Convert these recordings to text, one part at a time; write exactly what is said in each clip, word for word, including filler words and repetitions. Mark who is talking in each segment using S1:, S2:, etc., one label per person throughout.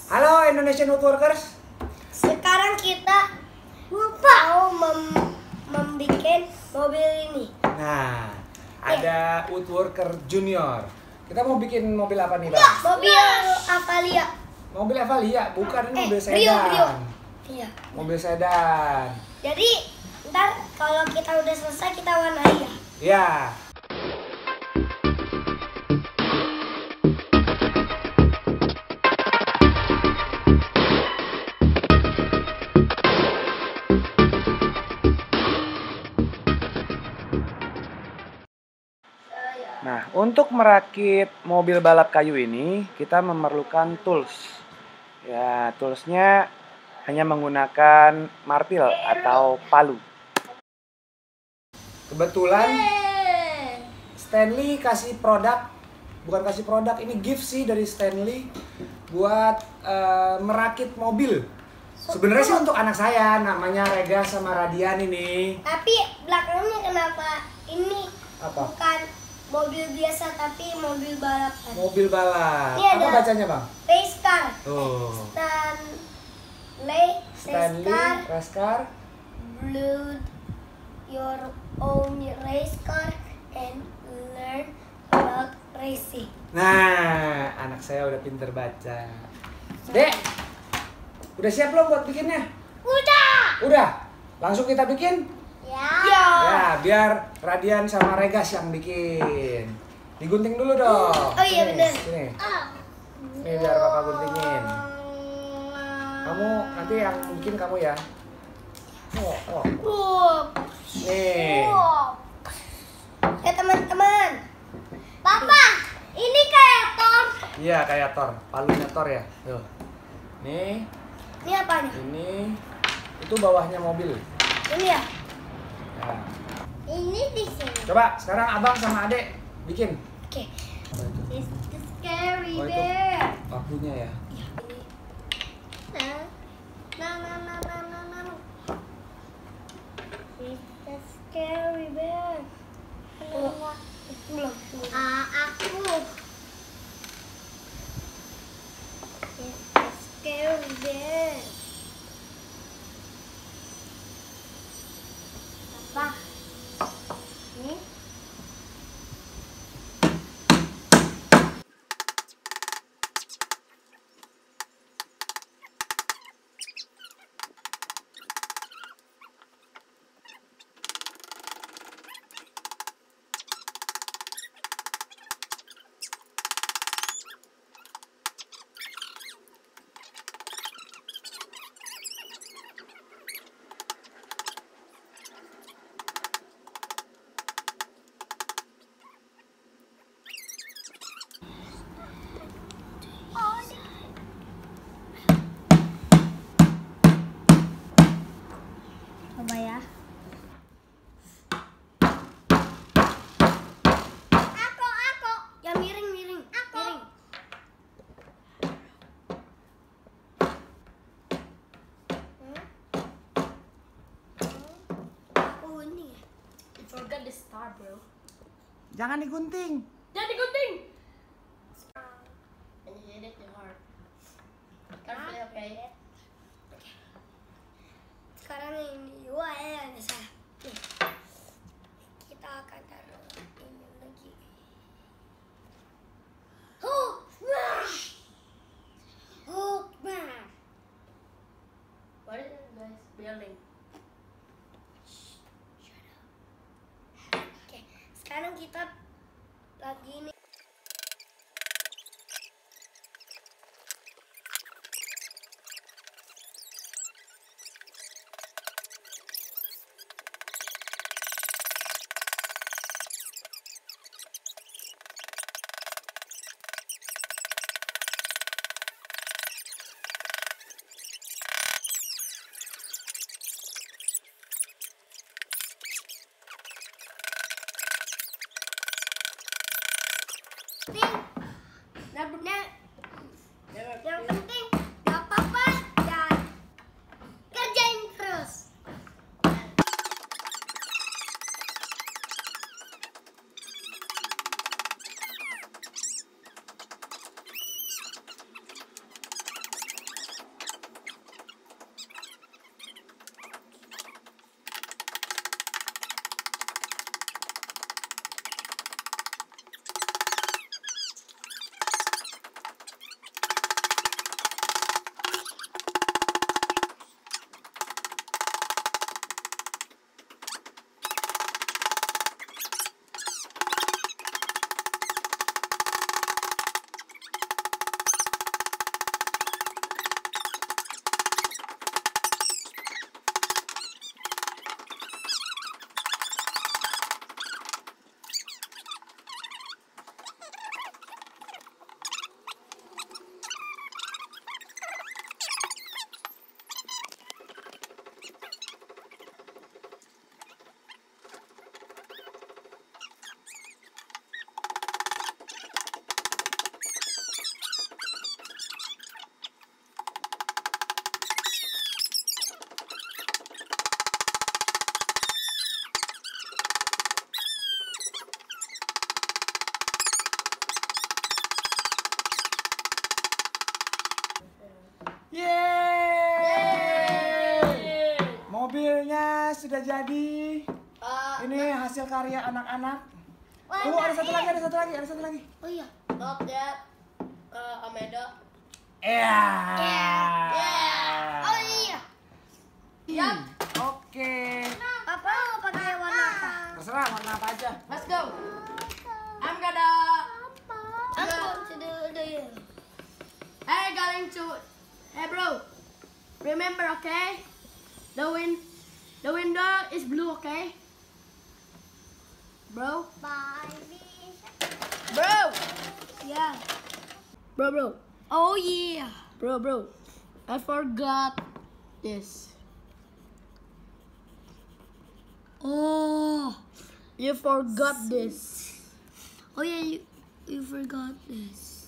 S1: Halo Indonesian Woodworkers.
S2: Sekarang kita mau mem membuat mobil ini.
S1: Nah, ada Woodworker Junior. Kita mau bikin mobil apa nih, Bang?
S2: Mobil Avalia.
S1: Mobil Avalia, bukan ini
S2: Eh,
S1: mobil
S2: Brio, Brio.
S1: sedan.
S2: Iya.
S1: Mobil sedan.
S2: Jadi ntar kalau kita udah selesai kita warnai ya.
S1: Ya. Nah, untuk merakit mobil balap kayu ini, kita memerlukan tools. Ya, toolsnya hanya menggunakan martil atau palu. Kebetulan Stanley kasih produk, bukan kasih produk, ini gift sih dari Stanley buat uh, merakit mobil. Sebenarnya sih untuk anak saya, namanya Rega sama Radian ini.
S2: Tapi belakangnya kenapa ini
S1: Apa?
S2: bukan mobil biasa tapi mobil balapan?
S1: Mobil balap.
S2: Ini ada
S1: Apa bacanya, Bang?
S2: Race car.
S1: Tuh.
S2: Stanley,
S1: Stanley,
S2: race car,
S1: race car.
S2: build your own race car and learn about racing.
S1: Nah, anak saya udah pinter baca. Dek, udah siap belum buat bikinnya?
S2: Udah.
S1: Udah? Langsung kita bikin?
S2: Ya. Ya.
S1: Ya, biar Radian sama Regas yang bikin. Digunting dulu dong.
S2: Oh iya,
S1: Sini,
S2: bener.
S1: Sini. Nih biar Papa guntingin. Kamu nanti yang bikin kamu ya. Oh, oh.
S2: Wow.
S1: Nih.
S2: Wow. Eh teman-teman, Papa, ini kayak Thor.
S1: Iya, kayak Thor. Palunya Thor ya. Tuh. Nih,
S2: Ini apanya?
S1: ini itu bawahnya mobil.
S2: Ini ya?
S1: Nah.
S2: Ini di sini.
S1: Coba sekarang Abang sama Adek bikin.
S2: Oke.
S1: Apa itu?
S2: It's the scary
S1: Oh, itu
S2: bear.
S1: pakunya ya.
S2: Iya, ini. Nah, nah, nah, nah, nah, nah, nah. It's the scary bear. Belum. Belum. Ah, aku. It's the scary bear. Apa? Ini? Coba ya. Aku, aku. Yang miring, miring. Aku. Miring. Hmm? Aku ini ya.
S3: You forgot the star, bro.
S1: Jangan digunting.
S3: Jadi gunting. And you hit it too hard. Carefully, okay?
S2: Sekarang ini, wah ya, ada salah. Nih. Kita akan taruh ini lagi. Hulk smash! Hulk smash!
S3: What is it, guys? Building.
S2: Oke, sekarang kita lagi ini. Penting. Nah, benar. Yang penting gak apa-apa dan kerjain terus.
S1: Yeay! Mobilnya sudah jadi.
S3: Uh,
S1: Ini hasil karya anak-anak.
S2: Warna
S1: Tunggu, ada satu
S2: E.
S1: lagi, ada satu lagi, ada satu lagi.
S2: Oh iya.
S3: not yet. Uh, Ameda.
S1: Iya.
S2: Oh iya.
S3: Yup.
S1: Oke.
S2: Apa mau pakai warna apa?
S1: Terserah warna apa aja.
S3: Let's go. I'm gonna.
S2: I'm going to do the yellow.
S3: Hey, going to. Hey, bro. Remember, okay? The win. The window is blue, okay? Bro. Bro.
S2: Yeah.
S3: Bro, bro.
S2: Oh yeah.
S3: Bro, bro. I forgot this.
S2: Oh.
S3: You forgot this.
S2: Oh yeah, you you forgot this.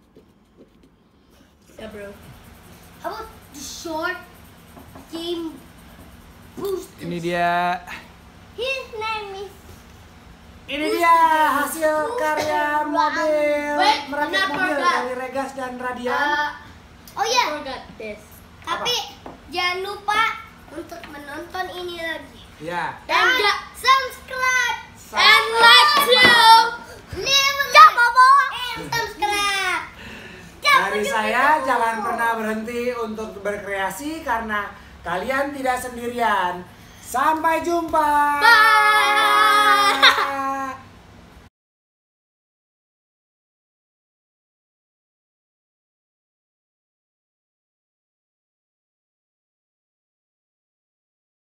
S3: Yeah, bro.
S2: How about the short game boost?
S1: Ini dia.
S2: His name is.
S1: Ini dia hasil karya mobil
S3: Wait,
S1: merakit
S3: not
S1: mobil
S3: forgot.
S1: dari Regas dan Radian.
S3: Uh,
S2: Oh
S3: I
S2: ya,
S3: forgot this.
S2: tapi jangan lupa untuk menonton ini lagi.
S1: Ya.
S3: And
S2: Dan
S3: the-
S2: subscribe
S3: And like to.
S2: leave a like and subscribe.
S1: Dari saya jangan pernah berhenti untuk berkreasi karena kalian tidak sendirian. Sampai jumpa.
S2: Bye.